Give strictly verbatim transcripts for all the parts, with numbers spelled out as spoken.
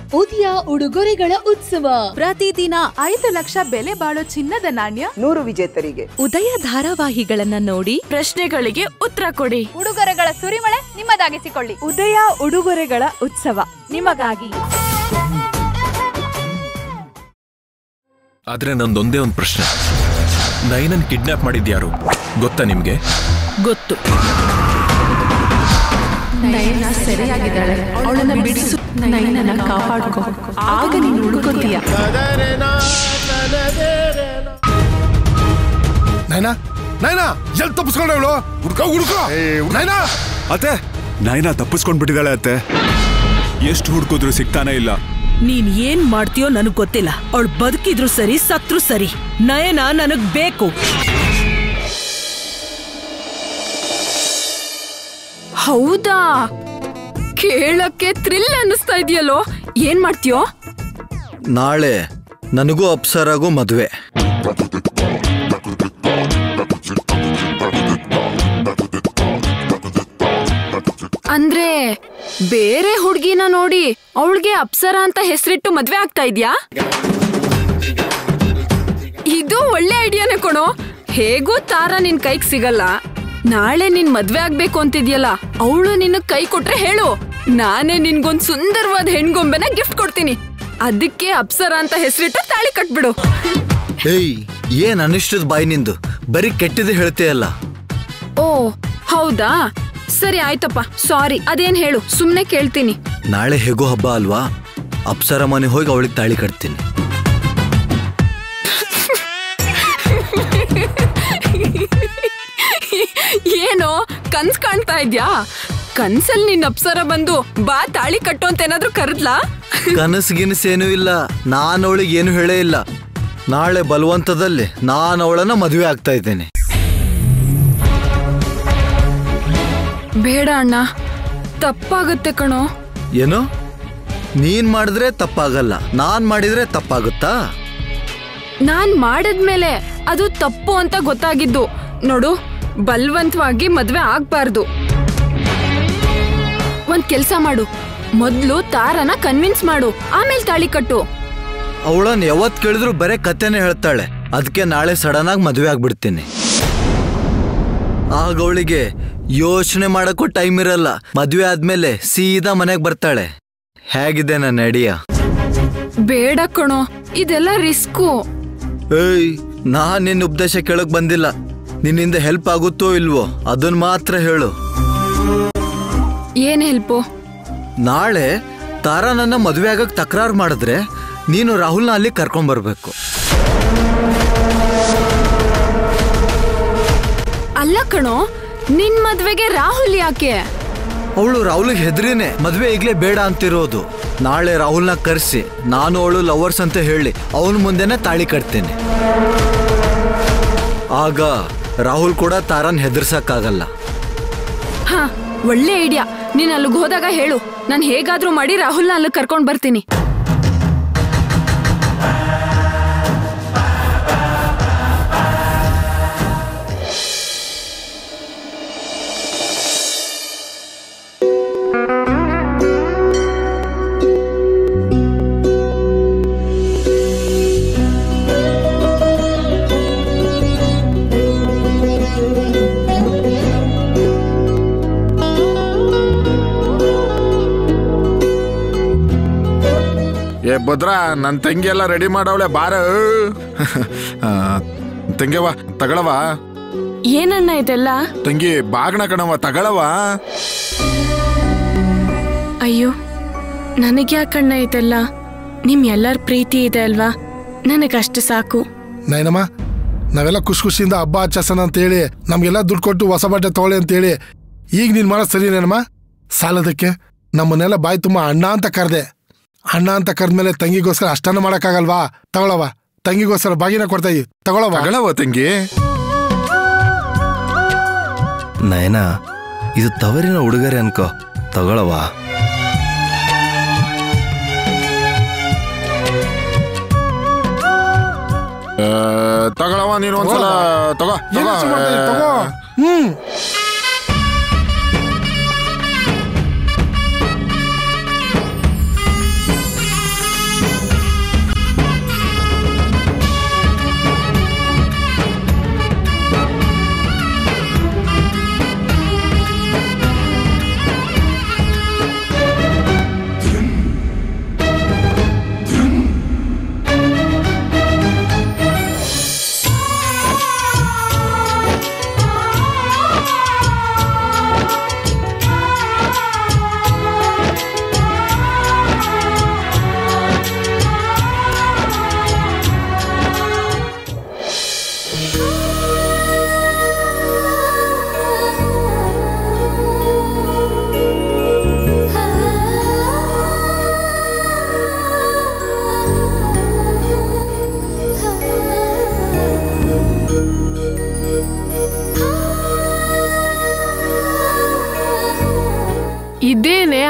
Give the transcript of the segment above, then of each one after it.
ಉದಯ ಉಡುಗೊರೆಗಳ ಉತ್ಸವ. ಪ್ರತಿದಿನ ಐದು ಲಕ್ಷ ಬೆಲೆ ಬಾಳೋ ಚಿನ್ನದ ನಾಣ್ಯ ನೂರು ವಿಜೇತರಿಗೆ. ಉದಯ ಧಾರಾವಾಹಿಗಳನ್ನ ನೋಡಿ ಪ್ರಶ್ನೆಗಳಿಗೆ ಉತ್ತರ ಕೊಡಿ. ಉಡುಗೊರೆಗಳ ಸುರಿಮಳೆ ನಿಮ್ಮದಾಗಿಸಿಕೊಳ್ಳಿ. ಉದಯ ಉಡುಗೊರೆಗಳ ಉತ್ಸವ ನಿಮಗಾಗಿ. ಆದ್ರೆ ನಂದೊಂದೇ ಒಂದು ಪ್ರಶ್ನೆ, ನೈನನ್ ಕಿಡ್ನಾಪ್ ಮಾಡಿದ್ಯಾರು ಗೊತ್ತಾ ನಿಮ್ಗೆ? ಗೊತ್ತು. ನಯನ ಸರಿಯಾಗಿದ್ದಾಳೆ, ಅವಳನ್ನ ಬಿಡಿಸು, ನಯನನ್ನ ಕಾಪಾಡ್ಕೊ, ಆಗ ನೀನು ಹುಡುಕೋತೀಯ. ನೈನಾ ನೈನಾ ಎಲ್ಲಿ ತಪ್ಪಿಸ್ಕೊಂಡೆ ಅವಳು? ಹುಡ್ಕೋ ಹುಡ್ಕೋ ನೈನಾ. ಅತ್ತೆ, ನೈನಾ ತಪ್ಪಿಸ್ಕೊಂಡ್ಬಿಟ್ಟಿದ್ದಾಳೆ ಅತ್ತೆ. ಎಷ್ಟು ಹುಡ್ಕೋದ್ರು ಸಿಗ್ತಾನೆ ಇಲ್ಲ. ನೀನ್ ಏನ್ ಮಾಡ್ತೀಯೋ ನನಗ್ ಗೊತ್ತಿಲ್ಲ. ಅವಳು ಬದುಕಿದ್ರು ಸರಿ, ಸತ್ರು ಸರಿ, ನಯನ ನನಗ್ ಬೇಕು. ಹೌದಾ? ಕೇಳಕ್ಕೆ ಥ್ರಿಲ್ ಅನ್ನಿಸ್ತಾ ಇದೆಯಲ್ಲೋ. ಏನ್ ಮಾಡ್ತೀಯೋ? ನಾಳೆ ನನಗೂ ಅಪ್ಸರಾಗೂ ಮದುವೆ. ಅಂದ್ರೆ ಬೇರೆ ಹುಡ್ಗಿನ ನೋಡಿ ಅವಳಿಗೆ ಅಪ್ಸರ ಅಂತ ಹೆಸರಿಟ್ಟು ಮದ್ವೆ ಆಗ್ತಾ ಇದ್ಯಾ? ಇದು ಒಳ್ಳೆ ಐಡಿಯಾನೇ ಕೊಡೋ. ಹೇಗೂ ತಾರ ನಿನ್ ಕೈಗ್ ಸಿಗಲ್ಲ. ನಾಳೆ ನಿನ್ ಮದ್ವೆ ಆಗ್ಬೇಕು ಅಂತಿದ್ಯಲ್ಲ, ಅವಳು ನಿನ್ ಕೈ ಕೊಟ್ರೆ ಹೇಳು, ನಾನೇ ನಿನ್ಗೊಂದ್ ಸುಂದರವಾದ ಹೆಣ್ಗೊಂಬೆನ ಗಿಫ್ಟ್ ಕೊಡ್ತೀನಿ. ಅದಕ್ಕೆ ಅಪ್ಸರ ಅಂತ ಹೆಸರಿಟ್ಟು ತಾಳಿ ಕಟ್ಬಿಡು. ಏಯ್, ಏನ್ ಅನಿಷ್ಟದ ಬಾಯಿ ನಿಂದು, ಬರೀ ಕೆಟ್ಟದ್ದು ಹೇಳ್ತೀಯಲ್ಲ. ಓ ಹೌದಾ, ಸರಿ ಆಯ್ತಪ್ಪ, ಸಾರಿ. ಅದೇನ್ ಹೇಳು, ಸುಮ್ನೆ ಕೇಳ್ತೀನಿ. ನಾಳೆ ಹೇಗೋ ಹಬ್ಬ ಅಲ್ವಾ, ಅಪ್ಸರ ಮನೆ ಹೋಗಿ ಅವಳಿಗೆ ತಾಳಿ ಕಟ್ತೀನಿ. ಏನೋ ಕನ್ಸ್ ಕಾಣ್ತಾ ಇದ್ಯಾ? ಕನ್ಸಲ್ ನಿನ್ ಅಪ್ಸರ ಬಂದು ಬಾ ತಾಳಿ ಕಟ್ಟು ಅಂತ ಏನಾದ್ರು ಕರೆದ್ಲಾ? ಕನಸು ಗಿನಸೇನೂ ಇಲ್ಲ, ನಾನು ಅವಳಿಗೆ ಏನು ಹೇಳೇ ಇಲ್ಲ. ನಾಳೆ ಬಲವಂತದಲ್ಲಿ ನಾನು ಅವಳನ್ನ ಮದುವೆ ಆಗ್ತಾ ಇದ್ದೇನೆ. ಬೇಡ ಅಣ್ಣ, ತಪ್ಪಾಗುತ್ತೆ ಕಣೋ. ಏನು? ನೀನ್ ಮಾಡಿದ್ರೆ ತಪ್ಪಾಗಲ್ಲ, ನಾನ್ ಮಾಡಿದ್ರೆ ತಪ್ಪಾಗುತ್ತಾ? ನಾನ್ ಮಾಡಿದ್ಮೇಲೆ ಅದು ತಪ್ಪು ಅಂತ ಗೊತ್ತಾಗಿದ್ದು. ನೋಡು, ಬಲವಂತವಾಗಿ ಮದ್ವೆ ಆಗ್ಬಾರ್ದು. ಒಂದ್ ಕೆಲ್ಸ ಮಾಡು, ಮೊದ್ಲು ತಾರನ ಕನ್ವಿನ್ಸ್ ಮಾಡು, ಆಮೇಲೆ ತಾಳಿ ಕಟ್ಟು. ಅವಳನ್ನ ಯಾವತ್ ಕೇಳಿದ್ರು ಬರೇ ಕತೆನೆ ಹೇಳ್ತಾಳೆ. ಅದಕ್ಕೆ ನಾಳೆ ಸಡನ್ ಆಗಿ ಮದುವೆ ಆಗ್ಬಿಡ್ತೀನಿ. ಆಗ ಅವಳಿಗೆ ಯೋಚನೆ ಮಾಡಕ್ಕೂ ಟೈಮ್ ಇರಲ್ಲ. ಮದ್ವೆ ಆದ್ಮೇಲೆ ಸೀದಾ ಮನೆಗ್ ಬರ್ತಾಳೆ. ಹೇಗಿದೆ ನನ್ನ ಐಡಿಯಾ? ಬೇಡ ಕಣೋ, ಇದೆಲ್ಲ ರಿಸ್ಕು. ಏಯ್, ನಾನ್ ನಿನ್ನ ಉಪದೇಶ ಕೇಳಕ್ ಬಂದಿಲ್ಲ. ನಿನ್ನಿಂದ ಹೆಲ್ಪ್ ಆಗುತ್ತೋ ಇಲ್ವೋ ಅದನ್ನ ಮಾತ್ರ ಹೇಳು. ಏನ್ ಹೆಲ್ಪು? ನಾಳೆ ತಾರಾ ನನ್ನ ಮದುವೆ ಆಗಕ್ ತಕರಾರು ಮಾಡಿದ್ರೆ ನೀನು ರಾಹುಲ್ನ ಅಲ್ಲಿ ಕರ್ಕೊಂಡ್ ಬರ್ಬೇಕು. ಅಲ್ಲ ಕಣೋ, ನಿನ್ ಮದ್ವೆಗೆ ರಾಹುಲ್ ಯಾಕೆ? ಅವಳು ರಾಹುಲ್ಗೆ ಹೆದ್ರಿನೇ ಮದ್ವೆ ಈಗ್ಲೇ ಬೇಡ ಅಂತಿರೋದು. ನಾಳೆ ರಾಹುಲ್ನ ಕರೆಸಿ ನಾನು ಅವಳು ಲವರ್ಸ್ ಅಂತ ಹೇಳಿ ಅವನ ಮುಂದೆನೆ ತಾಳಿ ಕಟ್ತೀನಿ. ಆಗ ರಾಹುಲ್ ಕೂಡ ತಾರನ್ ಹೆದರ್ಸಕ್ಕಾಗಲ್ಲ. ಹಾ, ಒಳ್ಳೆ ಐಡಿಯಾ. ನೀನ್ ಅಲ್ಲಿಗೆ ಹೋದಾಗ ಹೇಳು, ನಾನು ಹೇಗಾದ್ರೂ ಮಾಡಿ ರಾಹುಲ್ನ ಅಲ್ಲಿ ಕರ್ಕೊಂಡ್ ಬರ್ತೀನಿ. ಏ ಭದ್ರಾ, ನನ್ನ ತಂಗಿ ಎಲ್ಲ ರೆಡಿ ಮಾಡವಳೆ, ಬಾರ. ತಂಗಿವ ತಗಳವ. ಏನಣ್ಣ ಇದೆಲ್ಲ? ತಂಗಿ ಬಾಗ್ನ ಕಣವ, ತಗಳವ. ಅಯ್ಯೋ, ನನಗ್ಯಾಕಣ್ಣ ಇದೆಲ್ಲ? ನಿಮ್ ಎಲ್ಲರ ಪ್ರೀತಿ ಇದೆ ಅಲ್ವಾ, ನನಗಷ್ಟು ಸಾಕು. ನೈನಮ್ಮ, ನಾವೆಲ್ಲ ಖುಷಿ ಖುಷಿಯಿಂದ ಹಬ್ಬ ಆಚರಿಸೋಣ ಅಂತೇಳಿ ನಮ್ಗೆಲ್ಲ ದುಡ್ಡು ಕೊಟ್ಟು ಹೊಸ ಬಟ್ಟೆ ತಗೊಳ್ಳಿ ಅಂತೇಳಿ ಈಗ ನೀನ್ ಮಾಡೋದು ಸರಿನೇನಮ್ಮ? ಸಾಲದಕ್ಕೆ ನಮ್ಮನ್ನೆಲ್ಲ ಬಾಯಿ ತುಂಬ ಅಣ್ಣ ಅಂತ ಕರೆದೆ. ಅಣ್ಣ ಅಂತ ಕರೆದ್ಮೇಲೆ ತಂಗಿಗೋಸ್ಕರ ಅಷ್ಟನ್ನು ಮಾಡೋಕ್ಕಾಗಲ್ವಾ? ತಗೊಳವ, ತಂಗಿಗೋಸ್ಕರ ಬಾಗಿನ ಕೊಡ್ತಾ ಇದ್ದೀವಿ, ತಗೊಳವ. ತಗೊಳವ ತಂಗಿ. ನಯನ, ಇದು ತವರಿನ ಉಡುಗೊರೆ ಅನ್ಕೋ, ತಗೊಳವ. ತಗೊಳವ, ನೀನು ಒಂದ್ಸಲ ತಗೋ ತಗೋ. ಹ್ಮ್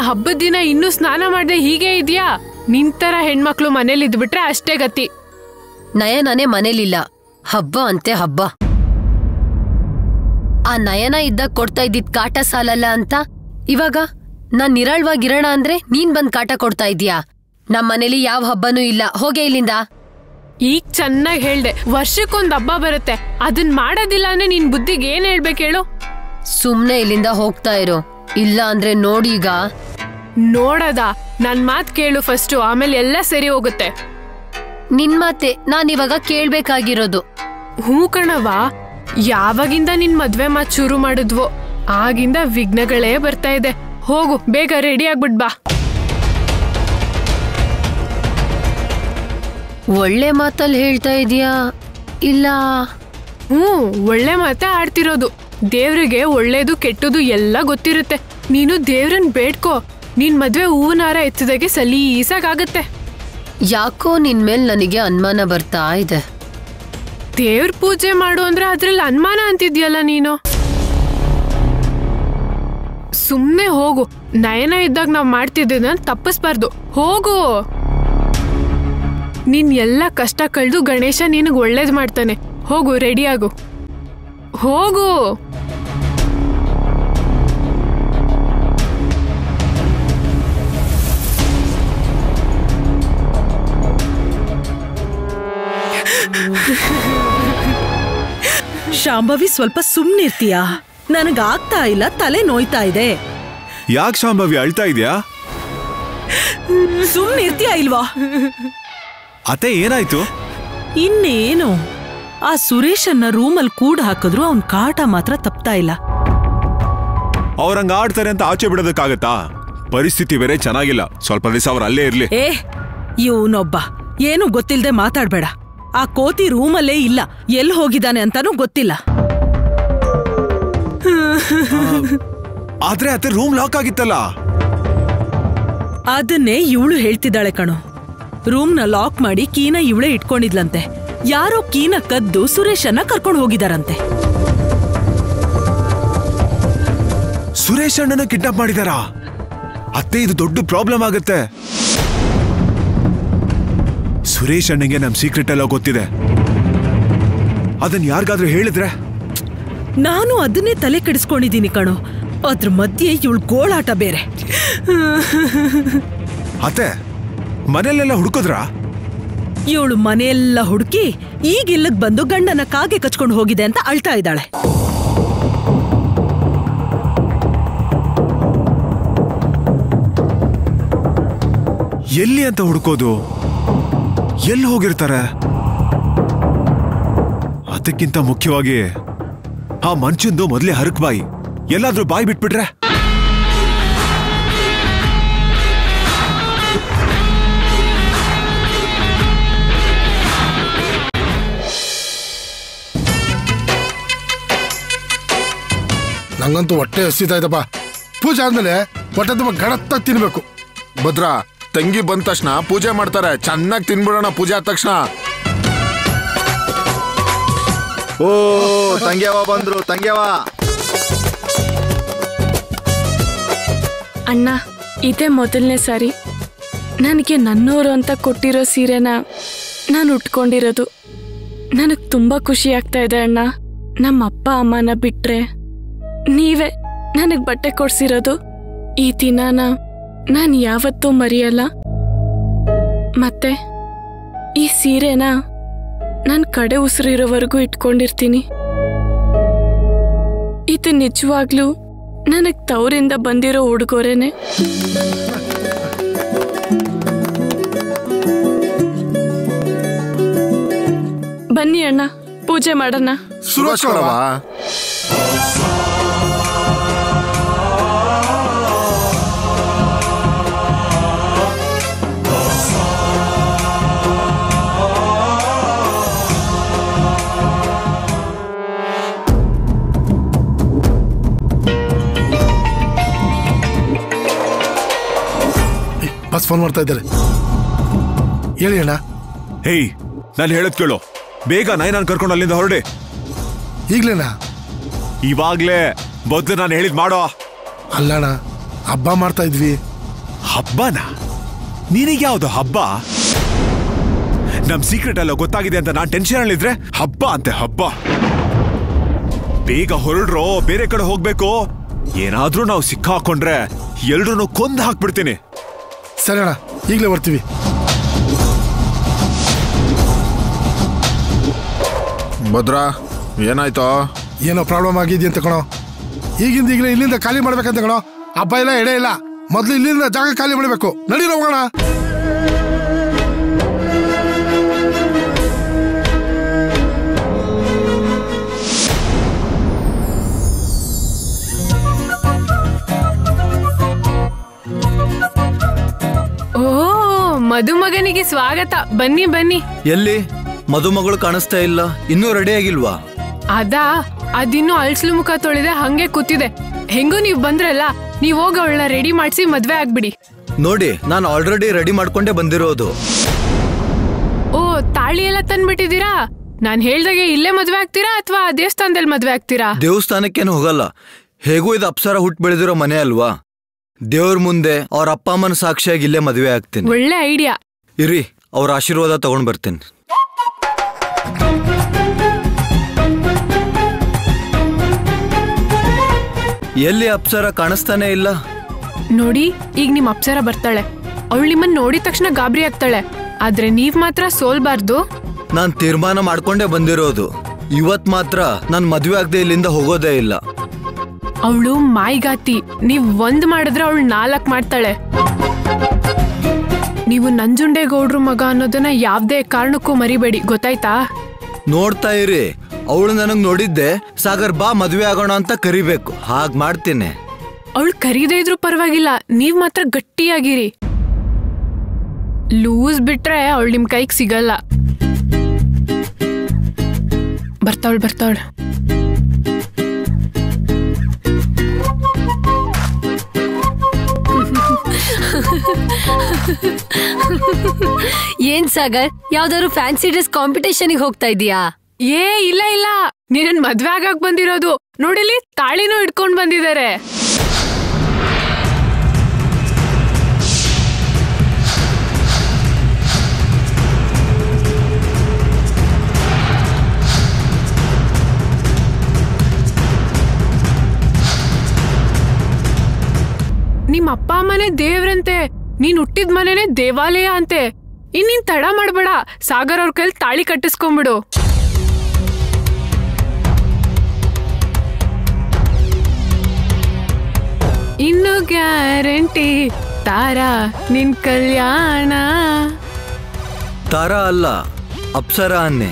ಹಬ್ಬದ ದಿನ ಇನ್ನೂ ಸ್ನಾನ ಮಾಡದೆ ಹೀಗೆ ಇದೆಯಾ? ನಿಂತರ ಹೆಣ್ಮಕ್ಳು ಮನೇಲಿ ಇದ್ಬಿಟ್ರೆ ಅಷ್ಟೇ ಗತಿ. ನಯನನೇ ಮನೇಲಿಲ್ಲ, ಹಬ್ಬ ಅಂತೆ ಹಬ್ಬ. ಆ ನಯನ ಇದ್ದಾಗ ಕೊಡ್ತಾ ಇದ್ದಿದ್ ಕಾಟ ಸಾಲಲ್ಲ ಅಂತ ಇವಾಗ ನಾನ್ ನಿರಾಳ್ವಾಗಿರೋಣ ಅಂದ್ರೆ ನೀನ್ ಬಂದ್ ಕಾಟ ಕೊಡ್ತಾ ಇದೀಯಾ? ನಮ್ ಮನೇಲಿ ಯಾವ ಹಬ್ಬನೂ ಇಲ್ಲ, ಹೋಗೆ ಇಲ್ಲಿಂದ. ಈಗ ಚೆನ್ನಾಗಿ ಹೇಳ್ದೆ, ವರ್ಷಕ್ಕೊಂದ್ ಹಬ್ಬ ಬರುತ್ತೆ, ಅದನ್ ಮಾಡೋದಿಲ್ಲ ಅಂದ್ರೆ ನಿನ್ ಬುದ್ಧಿಗೆ ಏನ್ ಹೇಳ್ಬೇಕು ಹೇಳು? ಸುಮ್ನೆ ಇಲ್ಲಿಂದ ಹೋಗ್ತಾ ಇರೋ, ಇಲ್ಲ ಅಂದ್ರೆ ನೋಡೀಗ. ನೋಡದ, ನನ್ ಮಾತ್ ಕೇಳು ಫಸ್ಟು, ಆಮೇಲೆ ಎಲ್ಲ ಸರಿ ಹೋಗುತ್ತೆ. ನಿನ್ ಮಾತೆ ನಾನಿವಾಗ ಕೇಳ್ಬೇಕಾಗಿರೋದು. ಹೂ ಕಣವ, ಯಾವಾಗಿಂದ ನಿನ್ ಮದ್ವೆ ಮಾತ್ ಶುರು ಮಾಡಿದ್ವೋ ಆಗಿಂದ ವಿಘ್ನಗಳೇ ಬರ್ತಾ ಇದೆ. ಹೋಗು, ಬೇಗ ರೆಡಿ ಆಗ್ಬಿಟ್ ಬಾ. ಒಳ್ಳೆ ಮಾತಲ್ಲಿ ಹೇಳ್ತಾ ಇದೀಯಾ ಇಲ್ಲ? ಹ್ಮ್, ಒಳ್ಳೆ ಮಾತಾ ಆಡ್ತಿರೋದು. ದೇವ್ರಿಗೆ ಒಳ್ಳೇದು ಕೆಟ್ಟದು ಎಲ್ಲ ಗೊತ್ತಿರುತ್ತೆ. ನೀನು ದೇವ್ರನ್ ಬೇಡ್ಕೋ, ನಿನ್ ಮದ್ವೆ ಹೂವನಾರ ಎತ್ತದಾಗೆ ಸಲೀಸಾಗತ್ತೆ. ಯಾಕೋ ನಿನ್ ಮೇಲ್ ನನಗೆ ಅನುಮಾನ ಬರ್ತಾ ಇದೆ. ದೇವ್ರ ಪೂಜೆ ಮಾಡು ಅಂದ್ರೆ ಅದ್ರಲ್ಲಿ ಅನುಮಾನ ಅಂತಿದ್ಯಲ್ಲ ನೀನು. ಸುಮ್ನೆ ಹೋಗು, ನಯನ ಇದ್ದಾಗ ನಾವ್ ಮಾಡ್ತಿದ್ದ ತಪ್ಪಿಸ್ಬಾರ್ದು. ಹೋಗು, ನಿನ್ ಎಲ್ಲ ಕಷ್ಟ ಕಳೆದು ಗಣೇಶ ನಿನಗ್ ಒಳ್ಳೇದ್ ಮಾಡ್ತಾನೆ. ಹೋಗು, ರೆಡಿ ಆಗು, ಹೋಗು. ಶಾಂಭವಿ, ಸ್ವಲ್ಪ ಸುಮ್ನಿರ್ತೀಯಾ? ನನಗಾಗ್ತಾ ಇಲ್ಲ, ತಲೆ ನೋಯ್ತಾ ಇದೆ. ಯಾಕೆ ಶಾಂಭವಿ ಅಳ್ತಾ ಇದೆಯಾ? ಸುಮ್ನಿರ್ತೀಯಾ ಇಲ್ವಾ? ಅತ್ತೆ ಏನಾಯ್ತು? ಇನ್ನೇನು, ಆ ಸುರೇಶನ್ನ ರೂಮಲ್ಲಿ ಕೂಡ ಹಾಕಿದ್ರು ಅವನ್ ಕಾಟ ಮಾತ್ರ ತಪ್ತಾ ಇಲ್ಲ. ಅವ್ರಂಗ ಆಡ್ತಾರೆ ಅಂತ ಆಚೆ ಬಿಡೋದಕ್ಕಾಗತ್ತಾ? ಪರಿಸ್ಥಿತಿ ಬೇರೆ ಚೆನ್ನಾಗಿಲ್ಲ, ಸ್ವಲ್ಪ ದಿವಸ ಅವ್ರು ಅಲ್ಲೇ ಇರ್ಲಿ. ಏ, ಇವನೊಬ್ಬ ಏನು ಗೊತ್ತಿಲ್ದೆ ಮಾತಾಡ್ಬೇಡ. ಆ ಕೋತಿ ರೂಮಲ್ಲೇ ಇಲ್ಲ, ಎಲ್ಲಿ ಹೋಗಿದ್ದಾನೆ ಅಂತಾನೂ ಗೊತ್ತಿಲ್ಲ. ಆದ್ರೆ ಅತ್ತೆ ರೂಮ್ ಲಾಕ್ ಆಗಿತ್ತಲ್ಲ. ಅದನ್ನೇ ಇವಳು ಹೇಳ್ತಿದ್ದಾಳೆ ಕಣು. ರೂಮ್ನ ಲಾಕ್ ಮಾಡಿ ಕೀನ ಇವಳೇ ಇಟ್ಕೊಂಡಿದ್ಲಂತೆ. ಯಾರೋ ಕೀನ ಕದ್ದು ಸುರೇಶನ್ನ ಕರ್ಕೊಂಡು ಹೋಗಿದಾರಂತೆ. ಸುರೇಶ್ ಅಣ್ಣನ ಕಿಡ್ನಾಪ್ ಮಾಡಿದಾರಾ? ಅತ್ತೆ, ಇದು ದೊಡ್ಡ ಪ್ರಾಬ್ಲಮ್ ಆಗುತ್ತೆ. ಸುರೇಶ್ ಅಣ್ಣಗೆ ನಮ್ ಸೀಕ್ರೆಟ್ ಎಲ್ಲ ಗೊತ್ತಿದೆ. ಅದನ್ನ ಯಾರಿಗಾದ್ರೂ ಹೇಳಿದ್ರೆ? ನಾನು ಅದನ್ನೇ ತಲೆ ಕೆಡಿಸ್ಕೊಂಡಿದ್ದೀನಿ ಕಣು. ಅದ್ರ ಮಧ್ಯೆ ಇವಳು ಗೋಳಾಟ ಬೇರೆ. ಅತ್ತೆ, ಮನೆಯಲ್ಲೆಲ್ಲ ಹುಡುಕುದ್ರ? ಇವಳು ಮನೆಯೆಲ್ಲ ಹುಡುಕಿ ಈಗ ಇಲ್ಲಿಗ್ ಬಂದು ಗಂಡನ ಕಾಗೆ ಕಚ್ಕೊಂಡು ಹೋಗಿದೆ ಅಂತ ಅಳ್ತಾ ಇದ್ದಾಳೆ. ಎಲ್ಲಿ ಅಂತ ಹುಡುಕೋದು? ಎಲ್ಲಿ ಹೋಗಿರ್ತಾರೆ? ಅದಕ್ಕಿಂತ ಮುಖ್ಯವಾಗಿ ಆ ಮನುಷ್ಯಂದು ಮೊದಲೇ ಹರಕ್ ಬಾಯಿ. ಎಲ್ಲಾದ್ರೂ ಬಾಯಿ ಬಿಟ್ಬಿಟ್ರೆ? ನಂಗಂತೂ ಹೊಟ್ಟೆ ಹಸಿತಾಯ್ತಪ್ಪ. ಪೂಜೆ ಆದ್ಮೇಲೆ ಹೊಟ್ಟೆ ತುಂಬ ಗಡತ್ತ ತಿನ್ಬೇಕು. ಭದ್ರಾ, ತಂಗಿ ಬಂದ ತಕ್ಷಣ ಪೂಜೆ ಮಾಡ್ತಾರೆ, ಚೆನ್ನಾಗಿ ತಿನ್ಬಿಡೋಣ ಪೂಜೆ ಆದ ತಕ್ಷಣ. ಓ ತಂಗ್ಯವ ಬಂದ್ರು, ತಂಗ್ಯವ. ಅಣ್ಣ, ಇದೇ ಮೊದಲನೇ ಸಾರಿ ನನಗೆ ನನ್ನೋರು ಅಂತ ಕೊಟ್ಟಿರೋ ಸೀರೆನ ನಾನು ಉಟ್ಕೊಂಡಿರೋದು. ನನಗೆ ತುಂಬ ಖುಷಿ ಆಗ್ತಾ ಇದೆ ಅಣ್ಣ. ನಮ್ಮ ಅಪ್ಪ ಅಮ್ಮನ ಬಿಟ್ರೆ ನೀವೇ ನನಗೆ ಬಟ್ಟೆ ಕೊಡ್ಸಿರೋದು. ಈ ದಿನಾನ ನಾನು ಯಾವತ್ತೂ ಮರೆಯಲ್ಲ. ಮತ್ತೆ ಈ ಸೀರೆನ ನಾನು ಕಡೆ ಉಸಿರಿರೋವರೆಗೂ ಇಟ್ಕೊಂಡಿರ್ತೀನಿ. ಇದು ನಿಜವಾಗ್ಲೂ ನನಗೆ ತವರಿಂದ ಬಂದಿರೋ ಉಡುಗೊರೆನೆ. ಬನ್ನಿ ಅಣ್ಣ, ಪೂಜೆ ಮಾಡೋಣ. ಸುರೇಶ್ವರವ, ಬಸ್ ಫೋನ್ ಮಾಡ್ತಾ ಇದ್ದಾರೆ, ಹೇಳಿ ಅಣ್ಣ. ಹೇಯ್, ನಾನು ಹೇಳದ್ ಕೇಳು. ಬೇಗ ನಯನ ಕರ್ಕೊಂಡು ಅಲ್ಲಿಂದ ಹೊರಡಿ. ಈಗ್ಲೇನಾ? ಇವಾಗ್ಲೇ. ಮೊದ್ಲು ನಾನು ಹೇಳಿದ್ ಮಾಡೋ. ಅಲ್ಲಣ್ಣ, ಹಬ್ಬ ಮಾಡ್ತಾ ಇದ್ವಿ. ಹಬ್ಬನಾ? ನಿನಗೆ ಯಾವ್ದು ಹಬ್ಬ? ನಮ್ ಸೀಕ್ರೆಟ್ ಎಲ್ಲ ಗೊತ್ತಾಗಿದೆ ಅಂತ ನಾನ್ ಟೆನ್ಷನ್ ಅಲ್ಲಿದ್ರೆ ಹಬ್ಬ ಅಂತೆ ಹಬ್ಬ. ಬೇಗ ಹೊರಡ್ರೋ, ಬೇರೆ ಕಡೆ ಹೋಗ್ಬೇಕು. ಏನಾದ್ರೂ ನಾವು ಸಿಕ್ಕಾಕೊಂಡ್ರೆ ಎಲ್ರೂ ಕೊಂದು ಹಾಕ್ಬಿಡ್ತೀನಿ. ಸರಿ ಅಣ್ಣ, ಈಗಲೇ ಬರ್ತೀವಿ. ಭದ್ರಾ, ಏನಾಯ್ತೋ? ಏನೋ ಪ್ರಾಬ್ಲಮ್ ಆಗಿದೆಯಂತ ಕಣೋ. ಈಗಿಂದ ಈಗಲೇ ಇಲ್ಲಿಂದ ಖಾಲಿ ಮಾಡ್ಬೇಕಂತ ಕಣೋ. ಹಬ್ಬ ಇಲ್ಲ, ಎಡೆ ಇಲ್ಲ. ಮೊದ್ಲು ಇಲ್ಲಿಂದ ಜಾಗ ಖಾಲಿ ಮಾಡಬೇಕು. ನಡೀರೋ ಹೋಗೋಣ. ಮದುಮಗನಿಗೆ ಸ್ವಾಗತ. ಬನ್ನಿ ಬನ್ನಿ. ಎಲ್ಲಿ ಮದುಮಗಳು ಕಾಣಿಸ್ತಾ ಇಲ್ಲ? ಇನ್ನೂ ರೆಡಿ ಆಗಿಲ್ವಾ? ಅದಾ, ಅದಿನ್ನೂ ಅಳ್ಸ್ಲು ಮುಖ ತೊಳೆದೆ ಹಂಗೆ ಕೂತಿದೆ. ಹೆಂಗೂ ನೀವ್ ಬಂದ್ರಲ್ಲ, ನೀವ್ ಹೋಗ ಅವಳನ್ನ ರೆಡಿ ಮಾಡಿಸಿ ಮದ್ವೆ ಆಗ್ಬಿಡಿ. ನೋಡಿ, ನಾನು ಆಲ್ರೆಡಿ ರೆಡಿ ಮಾಡ್ಕೊಂಡೇ ಬಂದಿರೋದು. ಓ, ತಾಳಿ ಎಲ್ಲ ತಂದ್ಬಿಟ್ಟಿದ್ದೀರಾ? ನಾನ್ ಹೇಳ್ದಾಗೆ ಇಲ್ಲೇ ಮದ್ವೆ ಆಗ್ತೀರಾ ಅಥವಾ ದೇವಸ್ಥಾನದಲ್ಲಿ ಮದ್ವೆ ಆಗ್ತೀರಾ? ದೇವಸ್ಥಾನಕ್ಕೇನು ಹೋಗಲ್ಲ. ಹೇಗೂ ಇದು ಅಪ್ಸರ ಹುಟ್ಟು ಬೆಳೆದಿರೋ ಮನೆ ಅಲ್ವಾ? ದೇವ್ರ ಮುಂದೆ ಅವ್ರ ಅಪ್ಪ ಅಮ್ಮನ ಸಾಕ್ಷಿಯಾಗಿ ಇಲ್ಲೇ ಮದುವೆ ಆಗ್ತೀನಿ. ಒಳ್ಳೆ ಐಡಿಯಾ. ಇರಿ, ಅವ್ರ ಆಶೀರ್ವಾದ ತಗೊಂಡ್ ಬರ್ತೀನಿ. ಎಲ್ಲಿ ಅಪ್ಸರ ಕಾಣಿಸ್ತಾನೆ ಇಲ್ಲ? ನೋಡಿ, ಈಗ ನಿಮ್ ಅಪ್ಸರ ಬರ್ತಾಳೆ. ಅವಳು ನಿಮ್ಮನ್ನ ನೋಡಿದ ತಕ್ಷಣ ಗಾಬರಿ ಆಗ್ತಾಳೆ. ಆದ್ರೆ ನೀವ್ ಮಾತ್ರ ಸೋಲ್ಬಾರ್ದು. ನಾನ್ ತೀರ್ಮಾನ ಮಾಡ್ಕೊಂಡೇ ಬಂದಿರೋದು. ಇವತ್ ಮಾತ್ರ ನಾನ್ ಮದ್ವೆ ಆಗದೆ ಇಲ್ಲಿಂದ ಹೋಗೋದೇ ಇಲ್ಲ. ಅವಳು ಮಾಯಿಗಾತಿ. ನೀವ್ ಒಂದ್ ಮಾಡಿದ್ರೆ ಅವಳು ನಾಲ್ಕ್ ಮಾಡ್ತಾಳೆ. ನೀವು ನಂಜುಂಡೇಗೌಡ್ರು ಮಗ ಅನ್ನೋದನ್ನ ಯಾವ್ದೇ ಕಾರಣಕ್ಕೂ ಮರಿಬೇಡಿ, ಗೊತ್ತಾಯ್ತಾ? ನೋಡ್ತಾ ಇರಿ, ಅವಳು ನನಗ್ ನೋಡಿದ್ದೆ ಸಾಗರ್ ಬಾ ಮದ್ವೆ ಆಗೋಣ ಅಂತ ಕರಿಬೇಕು. ಹಾಗ್ ಮಾಡ್ತೀನಿ. ಅವಳು ಕರೀದೇ ಇದ್ರು ಪರವಾಗಿಲ್ಲ, ನೀವ್ ಮಾತ್ರ ಗಟ್ಟಿಯಾಗಿರಿ. ಲೂಸ್ ಬಿಟ್ರೆ ಅವಳು ನಿಮ್ ಕೈಗೆ ಸಿಗಲ್ಲ. ಬರ್ತಾವಳು ಬರ್ತಾವಳು ಏನ್ ಸಾಗರ್, ಯಾವ್ದಾದ್ರು ಫ್ಯಾನ್ಸಿ ಡ್ರೆಸ್ ಕಾಂಪಿಟೇಷನ್ಗೆ ಹೋಗ್ತಾ ಇದೀಯಾ? ಏ ಇಲ್ಲ ಇಲ್ಲ, ನೀನನ್ ಮದ್ವೆ ಆಗಕ್ ಬಂದಿರೋದು. ನೋಡಿಲಿ, ತಾಳಿನೂ ಇಟ್ಕೊಂಡ್ ಬಂದಿದ್ದಾರೆ. ನಿಮ್ ಅಪ್ಪ ಅಮ್ಮನೇ ದೇವ್ರಂತೆ, ನೀನ್ ಹುಟ್ಟಿದ ಮನೆನೇ ದೇವಾಲಯ ಅಂತೆ. ಇನ್ನೀನ್ ತಡ ಮಾಡ್ಬೇಡ, ಸಾಗರ್ ಅವ್ರ ಕೈಲಿ ತಾಳಿ ಕಟ್ಟಿಸ್ಕೊಂಡ್ಬಿಡು. ಇನ್ನು ಗ್ಯಾರಂಟಿ ತಾರಾ ನಿನ್ ಕಲ್ಯಾಣ. ತಾರಾ ಅಲ್ಲ, ಅಪ್ಸರ ಅನ್ನೆ.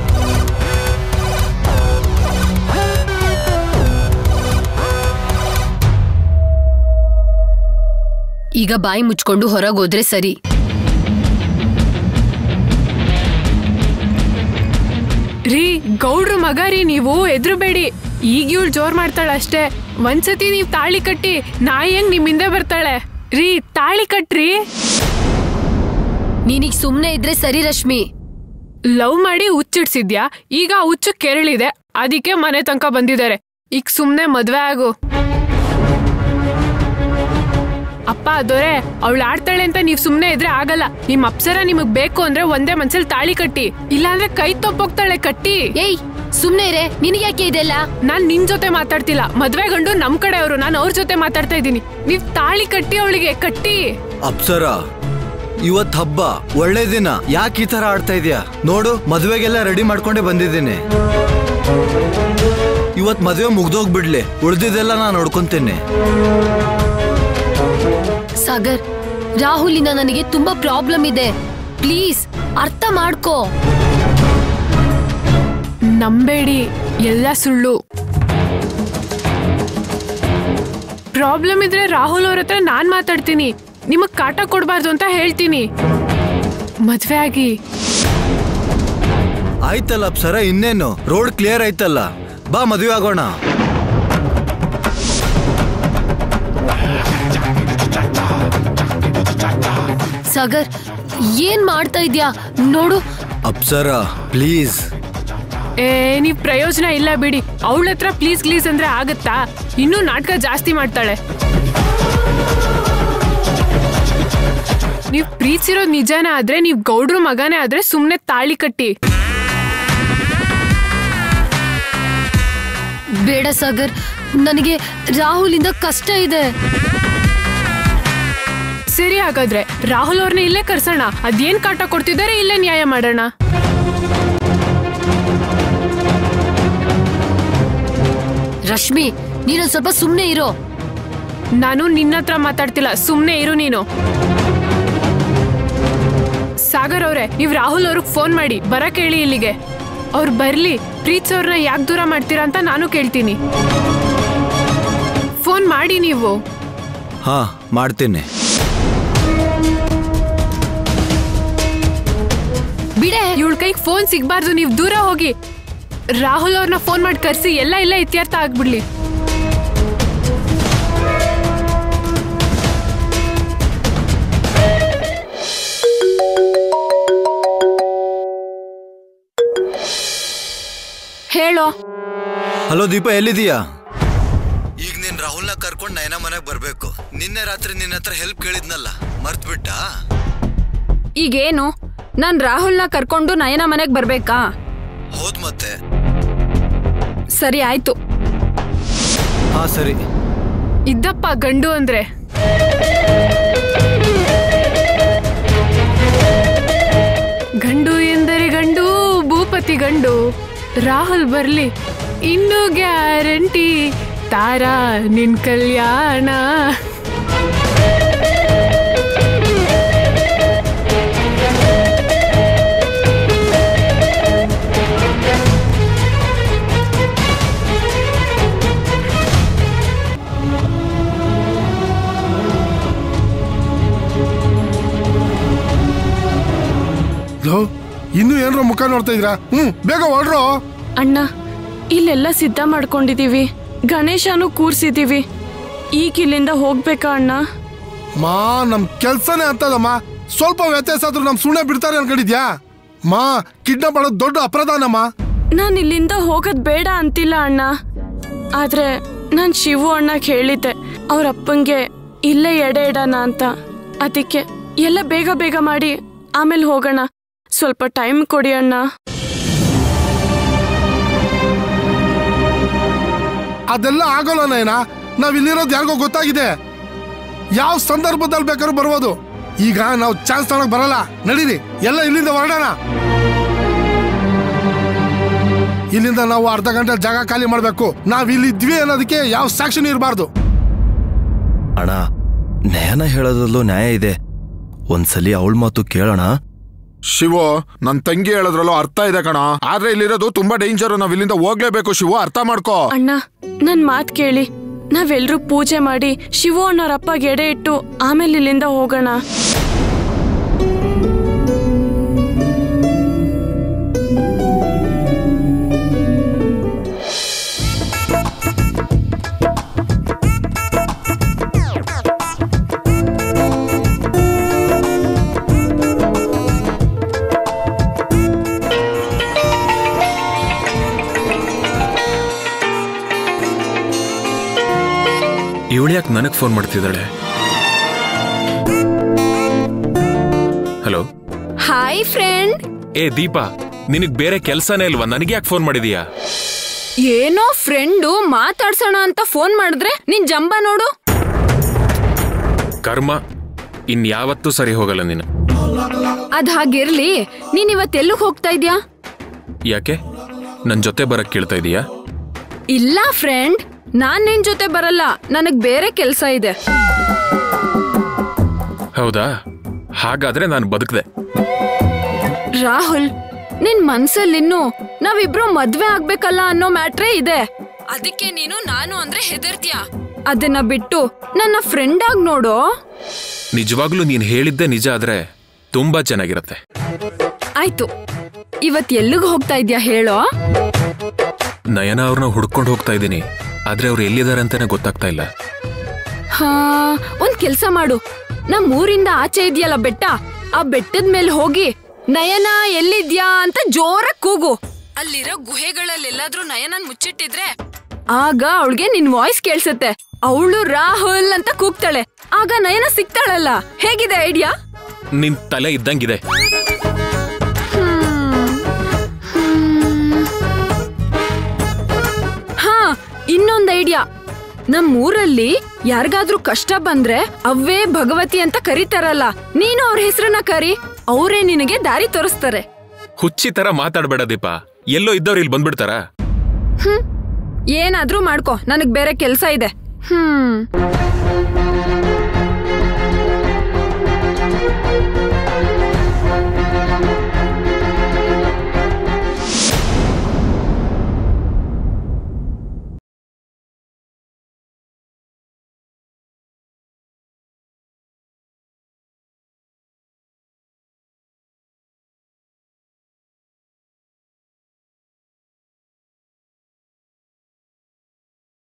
ಈಗ ಬಾಯಿ ಮುಚ್ಕೊಂಡು ಹೊರಗೋದ್ರೆ ಸರಿ. ರೀ, ಗೌಡ್ರ ಮಗ ರೀ ನೀವು, ಎದ್ರುಬೇಡಿ. ಈಗ ಇವಳು ಜೋರ್ ಮಾಡ್ತಾಳ ಅಷ್ಟೇ. ಒಂದ್ಸತಿ ನೀವ್ ತಾಳಿ ಕಟ್ಟಿ ನಾ ಹೆಂಗ್ ನಿಮ್ಮಿಂದ ಬರ್ತಾಳೆ. ರೀ, ತಾಳಿ ಕಟ್ರಿ. ನೀನೀಗ ಸುಮ್ನೆ ಇದ್ರೆ ಸರಿ ರಶ್ಮಿ. ಲವ್ ಮಾಡಿ ಹುಚ್ಚಿಡ್ಸಿದ್ಯಾ, ಈಗ ಆ ಹುಚ್ಚು ಕೆರಳಿದೆ, ಅದಕ್ಕೆ ಮನೆ ತನಕ ಬಂದಿದ್ದಾರೆ. ಈಗ ಸುಮ್ನೆ ಮದ್ವೆ ಆಗು. ಅಪ್ಪ ಅದೋರೆ, ಅವಳು ಆಡ್ತಾಳೆ ಅಂತ ನೀವ್ ಸುಮ್ನೆ ಇದ್ರೆ ಆಗಲ್ಲ. ನಿಮ್ ಅಪ್ಸರ ನಿಮಗ್ ಬೇಕು ಅಂದ್ರೆ ಒಂದೇ ಮನ್ಸಲ್ಲಿ ತಾಳಿ ಕಟ್ಟಿ, ಇಲ್ಲಾಂದ್ರೆ ಕೈ ತೊಪ್ಪೋಗ್ತಾಳೆ. ಕಟ್ಟಿ. ಏಯ್ ಸುಮ್ನೆ ಇರೆ, ನಿನಗೆ ಯಾಕೆ ಇದೆಲ್ಲ? ನಾನ್ ನಿನ್ ಜೊತೆ ಮಾತಾಡ್ತಿಲ್ಲ, ಮದ್ವೆ ಗಂಡು ನಮ್ ಕಡೆಯವರು, ನಾನು ಅವ್ರ ಜೊತೆ ಮಾತಾಡ್ತಾ ಇದ್ದೀನಿ. ನೀವ್ ತಾಳಿ ಕಟ್ಟಿ, ಅವಳಿಗೆ ಕಟ್ಟಿ. ಅಪ್ಸರ, ಇವತ್ ಹಬ್ಬ, ಒಳ್ಳೆ ದಿನ, ಯಾಕೆ ಈ ತರ ಆಡ್ತಾ ಇದೀಯಾ? ನೋಡು, ಮದ್ವೆಗೆಲ್ಲ ರೆಡಿ ಮಾಡ್ಕೊಂಡೆ ಬಂದಿದ್ದೀನಿ. ಇವತ್ ಮದ್ವೆ ಮುಗ್ದೋಗ್ಬಿಡ್ಲಿ, ಉಳ್ದಿದ್ದೆಲ್ಲ ನಾನ್ ನೋಡ್ಕೊಂತೀನಿ. ಸಾಗರ್, ರಾಹುಲಿನ ನನಗೆ ತುಂಬಾ ಪ್ರಾಬ್ಲಮ್ ಇದೆ. ಪ್ಲೀಸ್ ಅರ್ಥ ಮಾಡ್ಕೋ. ನಂಬೇಡಿ, ಎಲ್ಲ ಸುಳ್ಳು. ಪ್ರಾಬ್ಲಮ್ ಇದ್ರೆ ರಾಹುಲ್ ಅವ್ರ ಹತ್ರ ನಾನ್ ಮಾತಾಡ್ತೀನಿ. ನಿಮಗ್ ಕಾಟ ಕೊಡ್ಬಾರ್ದು ಅಂತ ಹೇಳ್ತೀನಿ. ಮದ್ವೆ ಆಗಿ. ಆಯ್ತಲ್ಲ ಅಪ್ಸರ, ಇನ್ನೇನು? ರೋಡ್ ಕ್ಲಿಯರ್ ಆಯ್ತಲ್ಲ, ಬಾ ಮದ್ವೆ ಆಗೋಣ. ಸಾಗರ್, ಏನ್ ಮಾಡ್ತಾ ಇದ್ಯಾ ನೋಡು. ಅಪ್ಸರ ಪ್ಲೀಸ್. ಏ, ನೀವ್ ಪ್ರಯೋಜನ ಇಲ್ಲ ಬಿಡಿ. ಅವಳ ಹತ್ರ ಪ್ಲೀಸ್ ಪ್ಲೀಸ್ ಅಂದ್ರೆ ಆಗತ್ತಾ? ಇನ್ನೂ ನಾಟಕ ಜಾಸ್ತಿ ಮಾಡ್ತಾಳೆ. ನೀವ್ ಪ್ರೀತಿಸಿರೋದ್ ನಿಜಾನೇ ಆದ್ರೆ ನೀವ್ ಗೌಡ್ರು ಮಗನೇ ಆದ್ರೆ ಸುಮ್ನೆ ತಾಳಿ ಕಟ್ಟಿ. ಬೇಡ ಸಾಗರ್, ನನಗೆ ರಾಹುಲ್ ಇಂದ ಕಷ್ಟ ಇದೆ. ಸರಿ ಹಾಗಾದ್ರೆ ರಾಹುಲ್ ಅವ್ರನ್ನ ಇಲ್ಲೇ ಕರ್ಸೋಣ. ಅದೇನ್ ಕಾಟ ಕೊಡ್ತಿದ್ದಾರೆ ಇಲ್ಲೇ ನ್ಯಾಯ ಮಾಡೋಣ. ರಶ್ಮಿ, ನೀನು ಸ್ವಲ್ಪ ಸುಮ್ನೆ ಇರೋ. ನಾನು ನಿನ್ನ ಹತ್ರ ಮಾತಾಡ್ತಿಲ್ಲ, ಸುಮ್ನೆ ಇರು ನೀನು. ಸಾಗರ್ ಅವ್ರೆ, ನೀವ್ ರಾಹುಲ್ ಅವ್ರಿಗೆ ಫೋನ್ ಮಾಡಿ ಬರಕ್ ಹೇಳಿ ಇಲ್ಲಿಗೆ. ಅವ್ರು ಬರ್ಲಿ. ಪ್ರೀತ್ಸ್ ಅವ್ರನ್ನ ಯಾಕೆ ದೂರ ಮಾಡ್ತೀರಾ ಅಂತ ನಾನು ಕೇಳ್ತೀನಿ. ಫೋನ್ ಮಾಡಿ ನೀವು. ಹಾ, ಮಾಡ್ತೀನಿ. ಬಿಡೆ, ಇವಳ ಕೈಗೆ ಫೋನ್ ಸಿಗ್ಬಾರ್ದು. ನೀವು ದೂರ ಹೋಗಿ. ರಾಹುಲ್ ಅವ್ರನ್ನ ಫೋನ್ ಮಾಡಿ ಕರ್ಸಿ, ಎಲ್ಲ ಇಲ್ಲ ಇತ್ಯರ್ಥ ಆಗ್ಬಿಡ್ಲಿ. ಹೇಳೋ. ಹಲೋ ದೀಪ, ಎಲ್ಲಿದೀಯಾ? ಈಗ ನೀನ್ ರಾಹುಲ್ನ ಕರ್ಕೊಂಡು ನಯನ ಮನೆಗೆ ಬರ್ಬೇಕು. ನಿನ್ನೆ ರಾತ್ರಿ ನಿನ್ನ ಹತ್ರ ಹೆಲ್ಪ್ ಕೇಳಿದ್ನಲ್ಲ, ಮರ್ತ್ ಬಿಟ್ಟಾ? ಈಗೇನು, ನಾನ್ ರಾಹುಲ್ನ ಕರ್ಕೊಂಡು ನಯನ ಮನೆಗ್ ಬರ್ಬೇಕಾ? ಹೌದ್ ಮತ್ತೆ. ಸರಿ ಆಯ್ತು. ಹಾ ಸರಿ. ಇದ್ದಪ್ಪ ಗಂಡು ಅಂದ್ರೆ. ಗಂಡು ಎಂದರೆ ಗಂಡು, ಭೂಪತಿ ಗಂಡು. ರಾಹುಲ್ ಬರ್ಲಿ, ಇನ್ನು ಗ್ಯಾರಂಟಿ ತಾರಾ ನಿನ್ ಕಲ್ಯಾಣ. ಇನ್ನು ಏನ್ರೋ ಮುಖ ನೋಡ್ತಾ ಇದ್ರಾ? ಹ್ಮ್, ಬೇಗ ಹೊರಡ್ರೋ. ಅಣ್ಣ, ಇಲ್ಲೆಲ್ಲ ಸಿದ್ಧ ಮಾಡ್ಕೊಂಡಿದೀವಿ, ಗಣೇಶನು ಕೂರ್ಸಿದೀವಿ. ಈಗ ಇಲ್ಲಿಂದ ಹೋಗ್ಬೇಕಾ ಅಣ್ಣ? ಮಾ, ನಮ್ ಕೆಲ್ಸನೇ ಅಂತದಮ್ಮ. ಸ್ವಲ್ಪ ವ್ಯತ್ಯಾಸ ಆದ್ರೂ ನಮ್ ಸುಳ್ಳೆ ಬಿಡ್ತಾರೆ ಅನ್ಕೊಂಡಿದ್ಯಾ? ಮಾ, ಕಿಡ್ನಾಪ್ ಮಾಡೋದು ದೊಡ್ಡ ಅಪರಾಧನಮ್ಮ. ನಾನು ಇಲ್ಲಿಂದ ಹೋಗೋದ್ ಬೇಡ ಅಂತಿಲ್ಲ ಅಣ್ಣ. ಆದ್ರೆ ನಾನ್ ಶಿವು ಅಣ್ಣಗೆ ಹೇಳಿದ್ದೆ ಅವ್ರ ಅಪ್ಪಂಗೆ ಇಲ್ಲೇ ಎಡೆ ಇಡೋಣ ಅಂತ. ಅದಕ್ಕೆ ಎಲ್ಲ ಬೇಗ ಬೇಗ ಮಾಡಿ ಆಮೇಲೆ ಹೋಗೋಣ. ಸ್ವಲ್ಪ ಟೈಮ್ ಕೊಡಿ ಅಣ್ಣ. ಅದೆಲ್ಲ ಆಗೋಲ್ಲ ನಯನ. ನಾವ್ ಇಲ್ಲಿರೋದು ಯಾರಿಗೋ ಗೊತ್ತಾಗಿದೆ. ಯಾವ ಸಂದರ್ಭದಲ್ಲಿ ಬೇಕಾದ್ರೂ ಬರ್ಬೋದು. ಈಗ ನಾವು ಚಾನ್ಸ್ ತಗೊಳಕ್ ಬರಲ್ಲ. ನಡೀರಿ, ಎಲ್ಲ ಇಲ್ಲಿಂದ ಹೊರಡೋಣ. ಇಲ್ಲಿಂದ ನಾವು ಅರ್ಧ ಗಂಟೆ ಜಾಗ ಖಾಲಿ ಮಾಡ್ಬೇಕು. ನಾವ್ ಇಲ್ಲಿದ್ವಿ ಅನ್ನೋದಕ್ಕೆ ಯಾವ ಸಾಕ್ಷಿನೂ ಇರಬಾರ್ದು. ಅಣ್ಣ, ನಯನ ಹೇಳೋದ್ರಲ್ಲೂ ನ್ಯಾಯ ಇದೆ. ಒಂದ್ಸಲಿ ಅವಳ ಮಾತು ಕೇಳೋಣ. ಶಿವು, ನನ್ ತಂಗಿ ಹೇಳೋದ್ರಲ್ಲೂ ಅರ್ಥ ಇದೆ ಕಣ. ಆದ್ರೆ ಇಲ್ಲಿರೋದು ತುಂಬಾ ಡೇಂಜರ್. ನಾವ್ ಇಲ್ಲಿಂದ ಹೋಗ್ಲೇಬೇಕು ಶಿವು, ಅರ್ಥ ಮಾಡ್ಕೋ. ಅಣ್ಣ, ನನ್ ಮಾತ್ ಕೇಳಿ. ನಾವೆಲ್ರೂ ಪೂಜೆ ಮಾಡಿ ಶಿವು ಅಣ್ಣರಪ್ಪ ಗೆಡೆ ಇಟ್ಟು ಆಮೇಲೆ ಇಲ್ಲಿಂದ ಹೋಗೋಣ. ಇವಳು ಯಾಕೆ ನನಗೆ ಫೋನ್ ಮಾಡ್ತಿದ್ದಾಳೆ? ಹಲೋ. Hi friend. ಏ ದೀಪಾ, ನಿನಗ್ ಬೇರೆ ಕೆಲ್ಸನೇ ಇಲ್ವಾ? ನನಗೆ ಯಾಕೆ ಫೋನ್ ಮಾಡಿದೀಯಾ? ಏನೋ ಫ್ರೆಂಡು ಮಾತಾಡ್ಸೋಣ ಅಂತ ಫೋನ್ ಮಾಡಿದ್ರೆ ನಿನ್ ಜಂಬ ನೋಡು. ಕರ್ಮ, ಇನ್ ಯಾವತ್ತೂ ಸರಿ ಹೋಗಲ್ಲ ನೀನು. ಅದ್ ಹಾಗಿರ್ಲಿ, ನೀನ್ ಇವತ್ತೆಲ್ಲೂ ಹೋಗ್ತಾ ಇದ್ಯಾ? ಯಾಕೆ, ನನ್ ಜೊತೆ ಬರಕ್ ಕೇಳ್ತಾ ಇದೀಯಾ? ಇಲ್ಲ ಫ್ರೆಂಡ್, ನಾನ್ ನಿನ್ ಜೊತೆ ಬರಲ್ಲ. ನನಗ್ ಬೇರೆ ಕೆಲ್ಸ ಇದೆ. ಹೌದಾ? ಹಾಗಾದ್ರೆ ನಾನು ಬದುಕ್ದೆ. ರಾಹುಲ್, ನಿನ್ ಮನ್ಸಲ್ಲಿನ್ನು ನಾವಿಬ್ರು ಮದ್ವೆ ಆಗ್ಬೇಕಲ್ಲ ಅನ್ನೋ ಮ್ಯಾಟ್ರೇ ಇದೆ. ಅದಕ್ಕೆ ನೀನು ನಾನು ಅಂದ್ರೆ ಹೆದರ್ತೀಯ. ಅದನ್ನ ಬಿಟ್ಟು ನನ್ನ ಫ್ರೆಂಡ್ ಆಗಿ ನೋಡೋ. ನಿಜವಾಗ್ಲೂ ನೀನ್ ಹೇಳಿದ್ದೆ ನಿಜ ಆದ್ರೆ ತುಂಬಾ ಚೆನ್ನಾಗಿರತ್ತೆ. ಆಯ್ತು, ಇವತ್ ಎಲ್ಲಿಗೆ ಹೋಗ್ತಾ ಇದ್ಯಾ ಹೇಳೋ? ನಯನ ಅವ್ರನ್ನ ಹುಡ್ಕೊಂಡು ಹೋಗ್ತಾ ಇದ್ದೀನಿ. ಆದ್ರೆ ಅವ್ರು ಎಲ್ಲಿದ್ದಾರೆ ಅಂತಾನೆ ಗೊತ್ತಾಗ್ತಾ ಇಲ್ಲ. ಹಾ, ಒಂದ್ ಕೆಲ್ಸ ಮಾಡು. ನಮ್ ಊರಿಂದ ಆಚೆ ಇದೆಯಲ್ಲ ಬೆಟ್ಟ, ಆ ಬೆಟ್ಟದ ಮೇಲೆ ಹೋಗಿ ನಯನ ಎಲ್ಲಿದ್ಯಾ ಅಂತ ಜೋರಾಗಿ ಕೂಗು. ಅಲ್ಲಿರೋ ಗುಹೆಗಳಲ್ಲೆಲ್ಲಾದ್ರೂ ನಯನನ್ ಮುಚ್ಚಿಟ್ಟಿದ್ರೆ ಆಗ ಅವಳಿಗೆ ನಿನ್ ವಾಯ್ಸ್ ಕೇಳ್ಸತ್ತೆ. ಅವಳು ರಾಹುಲ್ ಅಂತ ಕೂಗ್ತಾಳೆ. ಆಗ ನಯನ ಸಿಗ್ತಾಳಲ್ಲ. ಹೇಗಿದೆ ಐಡಿಯಾ? ನಿನ್ ತಲೆ ಇದ್ದಂಗಿದೆ. ಹಾ, ಇನ್ನೊಂದ್ ಐಡಿಯಾ. ನಮ್ ಊರಲ್ಲಿ ಯಾರಿಗಾದ್ರೂ ಕಷ್ಟ ಬಂದ್ರೆ ಅವ್ವೇ ಭಗವತಿ ಅಂತ ಕರೀತಾರಲ್ಲ, ನೀನು ಅವ್ರ ಹೆಸರನ್ನ ಕರಿ, ಅವರೇ ನಿನಗೆ ದಾರಿ ತೋರಿಸ್ತಾರೆ. ಹುಚ್ಚಿ ತರ ಮಾತಾಡ್ಬೇಡ ದೀಪ. ಎಲ್ಲೋ ಇದ್ದವ್ರು ಇಲ್ಲಿ ಬಂದ್ಬಿಡ್ತಾರ. ಹ್ಮ್ ಏನಾದ್ರೂ ಮಾಡ್ಕೊ, ನನಗ್ ಬೇರೆ ಕೆಲ್ಸ ಇದೆ. ಹ್ಮ್